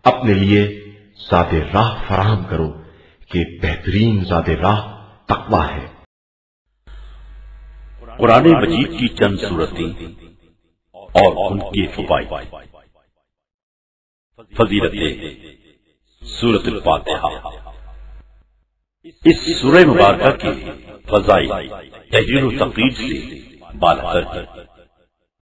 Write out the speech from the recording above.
अपने लिए ज़ाते राह फराहम करो कि बेहतरीन ज़ाते राह तकवा है। कुरान मजीद की चंद सूरतें और उनके फवाइद। फजीलतें। सूरतुल फातिहा। इस सूरह मुबारका के फजाइल तहरीर व तकरीर से बाला तर